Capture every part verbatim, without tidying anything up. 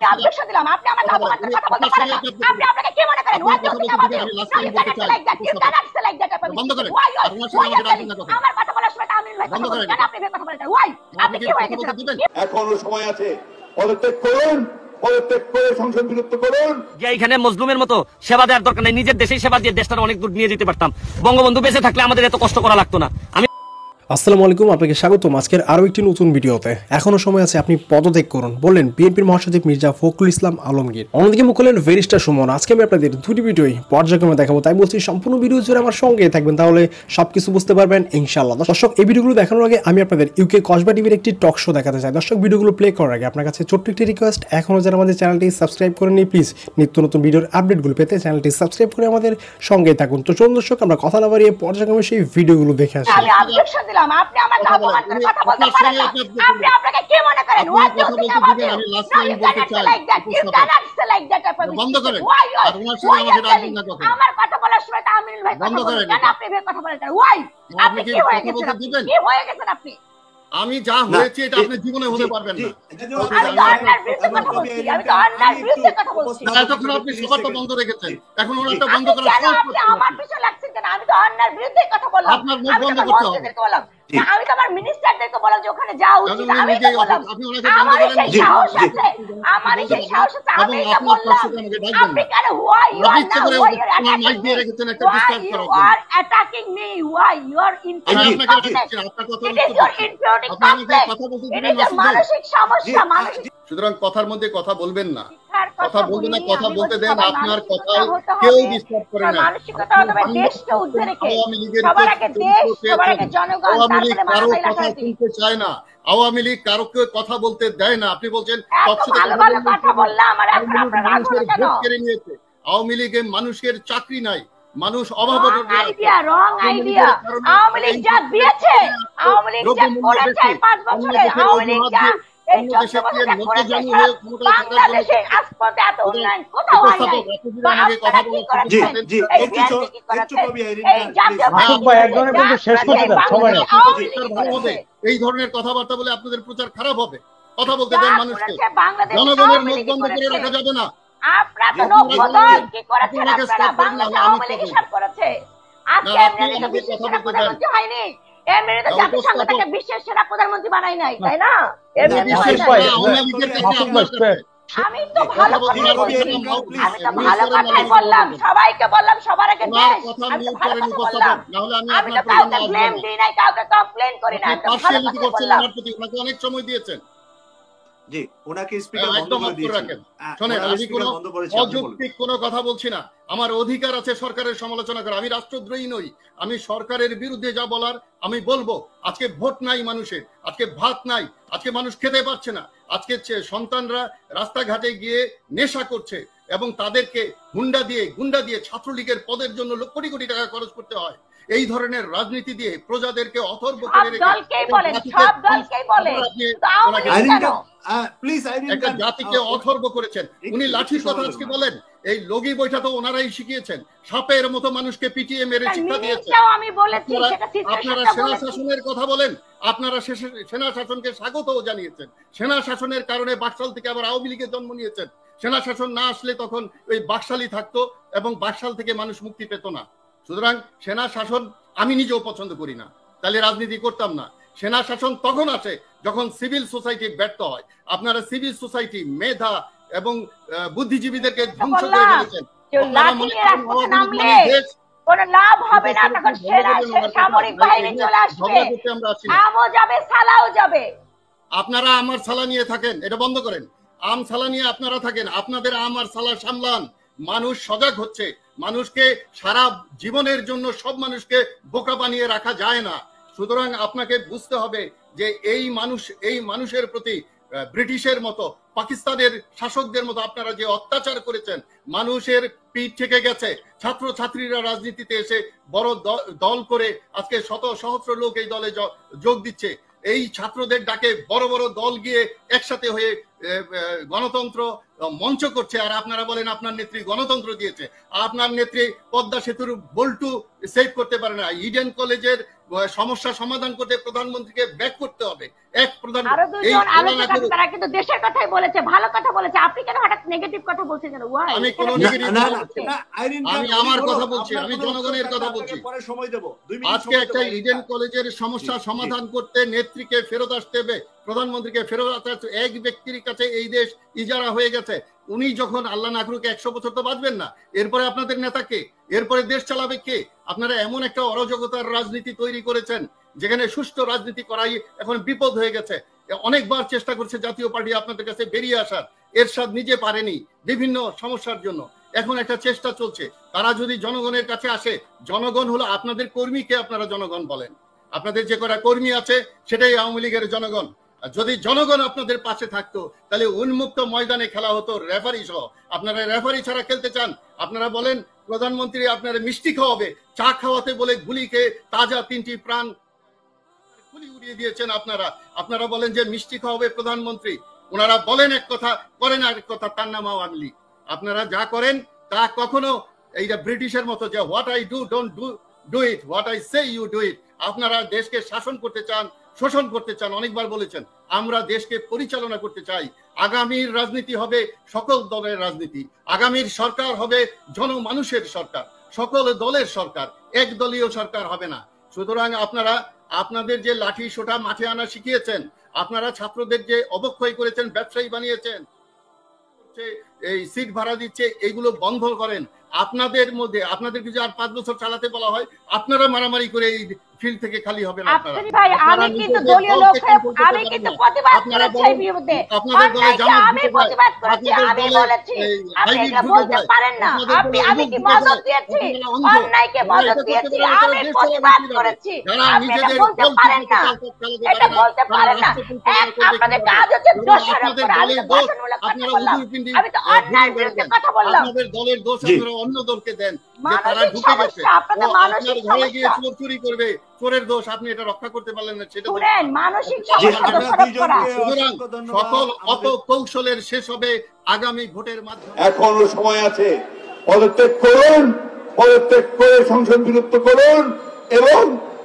Objection দিলাম। আপনি আমার অপমানের কথা বলতে পারেন না। আপনি আপনাকে কি মনে করেন? What do you think about you? You can't say like that. You can't say like that. বন্ধ করেন। আমার কথা বলার সময় তামিল ভাই কথা বলেন। কেন আপনি ভাই কথা বলেন? ওয়াই আপনি কি হয়ে গেছেন? এখনো সময় আছে, পদত্যাগ করুন, পদত্যাগ করে সংসদ বিলুপ্ত করুন। যে এইখানে মজলুমের মতো সেবা দেওয়ার দরকার নেই, নিজের দেশেই সেবা দিয়ে দেশটা অনেক দূর নিয়ে যেতে পারতাম। বঙ্গবন্ধু বেঁচে থাকলে আমাদের এত কষ্ট করা লাগতো না। আমি আসসালামু আলাইকুম, আপনাকে স্বাগতম আজকের আরও একটি নতুন ভিডিওতে। এখনও সময় আছে, আপনি পদত্যাগ করুন বললেন বিএনপির মহাসচিব মির্জা ফখরুল ইসলাম আলমগীর। অন্যদিকে মুখ খুললেন ব্যারিস্টার সুমন। আজকে আমি আপনাদের দুটি ভিডিওই পর্যায়ক্রমে দেখাবো, তাই বলছি সম্পূর্ণ ভিডিও জুড়ে আমার সঙ্গে থাকবেন, তাহলে সবকিছু বুঝতে পারবেন ইনশাআল্লাহ। দর্শক, এই ভিডিওগুলো দেখানোর আগে আমি আপনাদের ইউকে কসবা টিভির একটি টক শো দেখাতে চাই। দর্শক, ভিডিওগুলো প্লে করার আগে আপনার কাছে ছোট্ট একটি রিকোয়েস্ট, এখনও যারা আমাদের চ্যানেলটি সাবস্ক্রাইব করেনি প্লিজ নিত্য নতুন ভিডিওর আপডেটগুলো পেতে চ্যানেলটি সাবস্ক্রাইব করে আমাদের সঙ্গে থাকুন। তো চলুন দর্শক, আমরা কথা না বাড়িয়ে পর্যায়ক্রমে সেই ভিডিওগুলো দেখে আসি। আমি অবজেকশন দিলাম। আপনি আমার অপমানের কথা বলতে পারেন না। আপনি আপনাকে কি মনে করেন? What do you think about you? You can't say like that. You can't say like that. বন্ধ করেন। আমার কথা বলার সময় তামিল ভাই কথা বলেন। কেন আপনি ভাই কথা বলেন? ওয়াই আপনি কি হয়ে গেছেন? কি হয়ে গেছেন আপনি? আমি যা হয়েছে এটা আপনি জীবনে হতে পারবেন না। আমি তো অন্যার বিরুদ্ধে কথা বলছি। আমি তো অন্যার বিরুদ্ধে কথা বলছি। এতক্ষণ আপনি সবারটা বন্ধ রেখেছেন, এখন ওনারটা বন্ধ করা কেন আপনি আমার পিছনে লাগছেন কেন? আমি তো অন্যার বিরুদ্ধে কথা বললাম। আপনার মুখ বন্ধ করতে হবে। আমি তো আমার মিনিস্টারদেরকে বললাম যে ওখানে যাওয়া উচিত। আমি তো বললাম আমার সেই সাহস আছে, আমার সেই সাহস আছে, আমি তো বললাম। আপনি কেন why you are now why you are attacking me? You are attacking me. Why you are infuriating? It is your infuriating complex. It is your মানসিক সমস্যা, মানসিক। সুতরাং কথার মধ্যে কথা বলবেন না, কথা বলবেন না, কথা বলতে দেন। আপনার কথায় কেউ ডিস্টার্ব করে না। মানসিকতা হবে দেশকে উদ্ধার রেখে, সবার আগে দেশ, সবার আগে জনগণ, আওয়ামী লীগ কারো কথা শুনতে চায় না, আওয়ামী লীগ কারো কথা বলতে দেয় না। আপনি বলছেন কথা বললাম আর এখন আপনারা রাগ হলো কেন? আওয়ামী লীগে মানুষের চাকরি নাই, মানুষ অভাব idea, wrong idea. Awami League যা দিয়েছে, আওয়ামী লীগ যা করেছে পাঁচ বছরে, আওয়ামী লীগ যা এই চোদ্দ বছরে করেছে, বাংলাদেশে আজ পর্যন্ত এত উন্নয়ন কোথাও হয় নাই। আপনারা কি করেছেন? এই বিএনপি কি করেছে? এই জাতীয় এই ধরনের কথাবার্তা বলে আপনাদের প্রচার খারাপ হবে। কথা বলতে দেন মানুষকে, জনগণের মুখ বন্ধ করে রাখা যাবে না। আপনারা তো নব্বই কি করেছেন? আপনারা বাংলাদেশ আওয়ামী লীগ হিসাব করেছে। আজকে এমনি বিশ্বের সেরা প্রধানমন্ত্রী হয়নি, এমনি তো জাতিসংঘ থেকে বিশ্বের সেরা প্রধানমন্ত্রী বানাই নাই, তাই না? আমি তো ভালো আমি তো ভালো কথাই বললাম, সবাইকে বললাম সবার আগে দেশ। আমি তো ভালো কথা বললাম, আমি তো কাউকে ব্লেম দিই নাই, কাউকে কমপ্লেন করি না। আমি তো ভালো কথা বললাম। অনেক সময় দিয়েছেন। জি, ওনাকে স্পিকার বন্ধ করে দিয়েছেন। শুনেন, আমি কোনো অযৌক্তিক কোনো কথা বলছি না। আমার অধিকার আছে সরকারের সমালোচনা করা। আমি রাষ্ট্রদ্রোহী নই, আমি সরকারের বিরুদ্ধে যা বলার আমি বলবো। আজকে ভোট নাই মানুষের, আজকে ভাত নাই, আজকে মানুষ খেতে পারছে না, আজকে সন্তানরা রাস্তাঘাটে গিয়ে নেশা করছে এবং তাদেরকে হুন্ডা দিয়ে গুন্ডা দিয়ে ছাত্রলীগের পদের জন্য কোটি কোটি টাকা খরচ করতে হয়। এই ধরনের রাজনীতি দিয়ে প্রজাদেরকে অথর্ব করে রেখে একটা জাতিকে অথর্ব করেছেন। উনি লাঠির কথা আজকে বলেন, এই লগি বইটা তো ওনারাই শিখিয়েছেন। সাপের মতো মানুষকে পিটিয়ে মেরে শিক্ষা দিয়েছেন। আপনারা সেনা শাসনের কথা বলেন, আপনারা সেনা শাসনকে স্বাগত জানিয়েছেন। সেনা শাসনের কারণে বাকশাল থেকে আবার আওয়ামী লীগের জন্ম নিয়েছেন। সেনা শাসন না আসলে তখন ওই বাকশালই থাকতো এবং বাকশাল থেকে মানুষ মুক্তি পেত না। সুতরাং সেনা শাসন আমি নিজেও পছন্দ করি না, তাহলে রাজনীতি করতাম না। সেনা শাসন তখন আসে যখন সিভিল সোসাইটি ব্যর্থ হয়। আপনারা সিভিল সোসাইটি, মেধা এবং বুদ্ধিজীবীদেরকে ধ্বংস করে ফেলেছেন। কোনো লাভ হবে না, তখন সামরিক বাহিনী চলে আসবে, আমও যাবে, সালাও যাবে। আপনারা আমার সালা নিয়ে থাকেন, এটা বন্ধ করেন। আম সালা নিয়ে আপনারা থাকেন, আপনাদের আম আর সালা সামলান। মানুষ সজাগ হচ্ছে, মানুষকে সারা জীবনের জন্য সব মানুষকে বোকা বানিয়ে রাখা যায় না। সুতরাং আপনাকে বুঝতে হবে যে এই মানুষ, এই মানুষের প্রতি ব্রিটিশের মতো, পাকিস্তানের শাসকদের মতো আপনারা যে অত্যাচার করেছেন, মানুষের পিঠ থেকে গেছে। ছাত্র ছাত্রীরা রাজনীতিতে এসে বড় দল করে আজকে শত সহস্র লোক এই দলে যোগ দিচ্ছে। এই ছাত্রদের ডাকে বড় বড় দল গিয়ে একসাথে হয়ে গণতন্ত্র মঞ্চ করছে, আর আপনারা বলেন আপনার নেত্রী গণতন্ত্র দিয়েছে। আপনার নেত্রী পদ্মা সেতুর বল্টু সেভ করতে পারে না। ইডেন কলেজের সমস্যা সমাধান করতে প্রধানমন্ত্রীকে ব্যাক করতে হবে। এক প্রধান আরো দুজন আলোচক তারা কিন্তু দেশের কথাই বলেছে, ভালো কথা বলেছে, আপনি কেন হঠাৎ নেগেটিভ কথা বলছেন? কেন ওয়াই? আমি কোন নেগেটিভ আমি আমার কথা বলছি, আমি জনগণের কথা বলছি। পরে সময় দেব, দুই মিনিট আজকে একটা ইডেন কলেজের সমস্যা সমাধান করতে নেত্রীকে ফেরত আসতে হবে, প্রধানমন্ত্রীকে ফেরত আসতে। এক ব্যক্তির কাছে এই দেশ ইজারা হয়ে গেছে। উনি যখন আল্লাহ না করুক একশো বছর তো বাঁচবেন না, এরপরে আপনাদের নেতা কে? এরপরে দেশ চালাবে কে? আপনারা এমন একটা অরাজকতার রাজনীতি তৈরি করেছেন যেখানে সুষ্ঠু রাজনীতি করাই এখন বিপদ হয়ে গেছে। অনেকবার চেষ্টা করছে জাতীয় পার্টি আপনাদের কাছে বেরিয়ে আসার, এরশাদ নিজে পারেনি বিভিন্ন সমস্যার জন্য। এখন একটা চেষ্টা চলছে, তারা যদি জনগণের কাছে আসে, জনগণ হলো আপনাদের কর্মীকে আপনারা জনগণ বলেন। আপনাদের যে কটা কর্মী আছে সেটাই আওয়ামী লীগের জনগণ। যদি জনগণ আপনাদের পাশে থাকতো তাহলে উন্মুক্ত ময়দানে খেলা হতো রেফারি সহ। আপনারা রেফারি ছাড়া খেলতে চান। আপনারা বলেন প্রধানমন্ত্রী আপনারা মিষ্টি খাওয়াবে, চা খাওয়াতে বলে গুলিকে তাজা তিনটি প্রাণ গুলি উড়িয়ে দিয়েছেন আপনারা। আপনারা বলেন যে মিষ্টি খাওয়াবে প্রধানমন্ত্রী, ওনারা বলেন এক কথা করেন আরেক কথা, তার নাম আওয়ামী লীগ। আপনারা যা করেন তা কখনো এইটা ব্রিটিশের মতো যে what I do don't do do it, what I say you do it. আপনারা দেশকে শাসন করতে চান, শোষণ করতে চান, অনেকবার বলেছেন। আমরা দেশকে পরিচালনা করতে চাই। আগামীর রাজনীতি হবে সকল দলের রাজনীতি। আগামীর সরকার হবে জনমানুষের সরকার, সকল দলের সরকার, একদলীয় সরকার হবে না। সুতরাং আপনারা আপনাদের যে লাঠি সোটা মাঠে আনা শিখিয়েছেন, আপনারা ছাত্রদের যে অবক্ষয় করেছেন, ব্যবসায়ী বানিয়েছেন, এই সিট ভাড়া দিচ্ছে, এগুলো বন্ধ করেন। আপনাদের মধ্যে আপনাদেরকে যে আর পাঁচ বছর চালাতে বলা হয়, আপনারা মারামারি করে এই ফিল্ড থেকে খালি হবেন। আপনারা ভাই আমি কিন্তু দলীয় লোক, আমি কিন্তু প্রতিবাদ করেছি এই বিরুদ্ধে। আপনাদের দলে জামাত আমি প্রতিবাদ করেছি, আমি বলেছি আপনি এটা বলতে পারেন না। আপনি আমি কি মদত দিয়েছি? অন্যায়কে মদত দিয়েছি, আমি প্রতিবাদ করেছি। আপনি এটা বলতে পারেন না, এটা বলতে পারেন না। এক আপনাদের কাজ হচ্ছে দোষারোপ করা। আমি তো গঠনমূলক কথা বললাম, আমি তো অন্যায়ের বিরুদ্ধে কথা বললাম। আপনাদের দলের দোষ আপনারা অন্য দলকে দেন যে তারা ঢুকে গেছে, আপনাদের মানসিক ঘরে গিয়ে চোর চুরি করবে, চোরের দোষ। আপনি এটা রক্ষা করতে পারলেন না, সেটা মানসিক সমস্যা দোষারোপ করা। সুতরাং সকল অপকৌশলের শেষ হবে আগামী ভোটের মাধ্যমে। এখনো সময় আছে, পদত্যাগ করুন, পদত্যাগ করে সংসদ বিলুপ্ত করুন এবং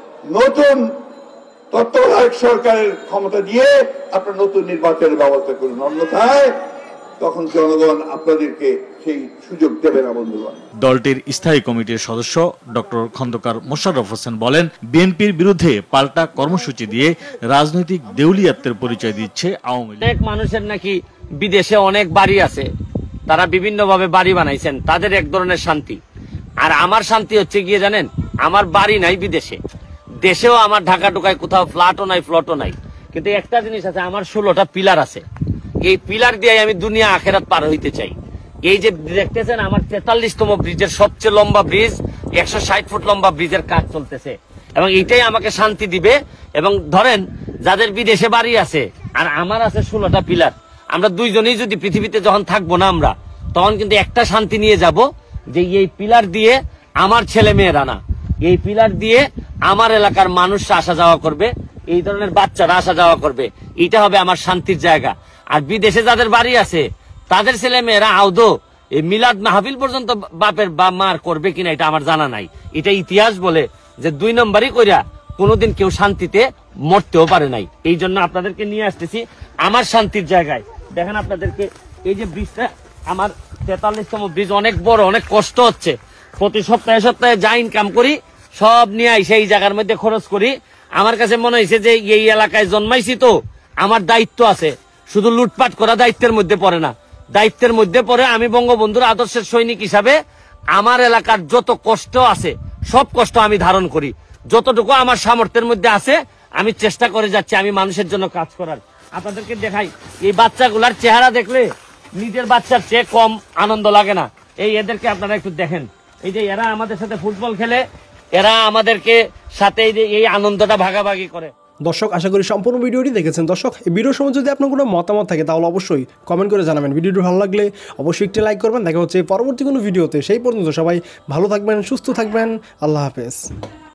নতুন তত্ত্বাবধায়ক সরকারের ক্ষমতা দিয়ে আপনার নতুন নির্বাচনের ব্যবস্থা করুন। অন্যথায় তখন জনগণ আপনাদেরকে সেই সুযোগ দেবে না। বন্ধুগণ, দলটির স্থায়ী কমিটির সদস্য ডক্টর খন্দকার মোশাররফ হোসেন বলেন, বিএনপির বিরুদ্ধে পাল্টা কর্মসূচি দিয়ে রাজনৈতিক দেউলিয়াত্বের পরিচয় দিচ্ছে আওয়ামী লীগ। অনেক মানুষের নাকি বিদেশে অনেক বাড়ি আছে, তারা বিভিন্ন ভাবে বাড়ি বানাইছেন, তাদের এক ধরনের শান্তি। আর আমার শান্তি হচ্ছে গিয়ে জানেন, আমার বাড়ি নাই বিদেশে, দেশেও আমার ঢাকা ঢুকায় কোথাও ফ্ল্যাটও নাই, ফ্লটও নাই, কিন্তু একটা জিনিস আছে, আমার ষোলোটা পিলার আছে। এই পিলার দিয়ে আমি দুনিয়া আখেরাত পার হইতে চাই। এই যে দেখতেছেন আমার তেতাল্লিশতম ব্রিজের সবচেয়ে লম্বা ব্রিজ, একশো ষাট ফুট লম্বা ব্রিজের কাজ চলতেছে, এবং এইটাই আমাকে শান্তি দিবে। এবং ধরেন যাদের বিদেশে বাড়ি আছে আর আমার আছে ষোলোটা পিলার, আমরা দুইজনেই যদি পৃথিবীতে যখন থাকবো না আমরা, তখন কিন্তু একটা শান্তি নিয়ে যাব যে এই পিলার দিয়ে আমার ছেলে মেয়েরা না, এই পিলার দিয়ে আমার এলাকার মানুষরা আসা যাওয়া করবে, এই ধরনের বাচ্চারা আসা যাওয়া করবে, এটা হবে আমার শান্তির জায়গা। আর বিদেশে যাদের বাড়ি আছে তাদের ছেলে মেয়েরা আদৌ এই মিলাদ মাহফিল পর্যন্ত বাপের বা মার করবে কিনা এটা আমার জানা নাই। এটা ইতিহাস বলে যে দুই নম্বরই কইরা কোনোদিন কেউ শান্তিতে মরতেও পারে নাই। এই জন্য আপনাদেরকে নিয়ে আসতেছি আমার শান্তির জায়গায়। দেখেন আপনাদেরকে এই যে ব্রিজটা, আমার তেতাল্লিশতম ব্রিজ, অনেক বড়, অনেক কষ্ট হচ্ছে। প্রতি সপ্তাহে সপ্তাহে যা ইনকাম করি সব নিয়ে আইসে এই জায়গার মধ্যে খরচ করি। আমার কাছে মনে হয়েছে যে এই এলাকায় জন্মাইছি তো আমার দায়িত্ব আছে, শুধু লুটপাট করা দায়িত্বের মধ্যে পড়ে না, দায়িত্বের মধ্যে পড়ে আমি বঙ্গবন্ধুর আদর্শের সৈনিক হিসাবে আমার এলাকার যত কষ্ট আছে সব কষ্ট আমি ধারণ করি, যতটুকু আমার সামর্থ্যের মধ্যে আছে আমি চেষ্টা করে যাচ্ছি আমি মানুষের জন্য কাজ করার। আপনাদেরকে দেখাই, এই বাচ্চাগুলার চেহারা দেখলে নিজের বাচ্চার চেয়ে কম আনন্দ লাগে না। এই এদেরকে আপনারা একটু দেখেন, এই যে এরা আমাদের সাথে ফুটবল খেলে, এরা আমাদেরকে সাথে এই যে এই আনন্দটা ভাগাভাগি করে। দর্শক, আশা করি সম্পূর্ণ ভিডিওটি দেখেছেন। দর্শক, এই ভিডিওর সময় যদি আপনার কোনো মতামত থাকে তাহলে অবশ্যই কমেন্ট করে জানাবেন। ভিডিওটি ভালো লাগলে অবশ্যই একটি লাইক করবেন। দেখা হচ্ছে পরবর্তী কোনো ভিডিওতে। সেই পর্যন্ত সবাই ভালো থাকবেন, সুস্থ থাকবেন। আল্লাহ হাফেজ।